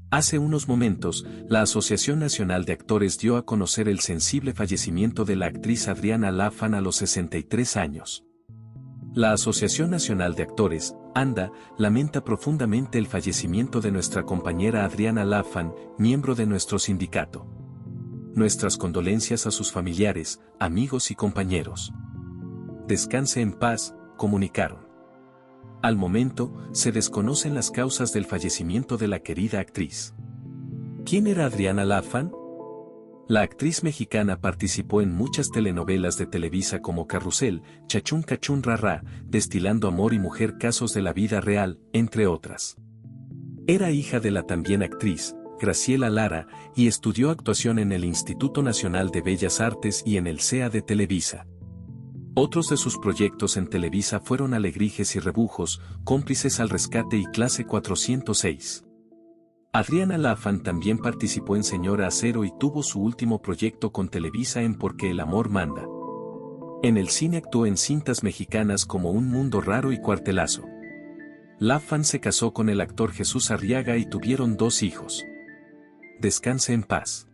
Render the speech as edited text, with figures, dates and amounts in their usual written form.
Hace unos momentos, la Asociación Nacional de Actores dio a conocer el sensible fallecimiento de la actriz Adriana Lafan a los 63 años. La Asociación Nacional de Actores, ANDA, lamenta profundamente el fallecimiento de nuestra compañera Adriana Lafan, miembro de nuestro sindicato. Nuestras condolencias a sus familiares, amigos y compañeros. Descanse en paz, comunicaron. Al momento, se desconocen las causas del fallecimiento de la querida actriz. ¿Quién era Adriana Lafan? La actriz mexicana participó en muchas telenovelas de Televisa como Carrusel, Chachún Cachún Rarrá, Destilando Amor y Mujer Casos de la Vida Real, entre otras. Era hija de la también actriz, Graciela Lara, y estudió actuación en el Instituto Nacional de Bellas Artes y en el CEA de Televisa. Otros de sus proyectos en Televisa fueron Alegrijes y Rebujos, Cómplices al Rescate y Clase 406. Adriana Lafan también participó en Señora Acero y tuvo su último proyecto con Televisa en Porque el amor manda. En el cine actuó en cintas mexicanas como Un Mundo Raro y Cuartelazo. Lafan se casó con el actor Jesús Arriaga y tuvieron 2 hijos. Descanse en paz.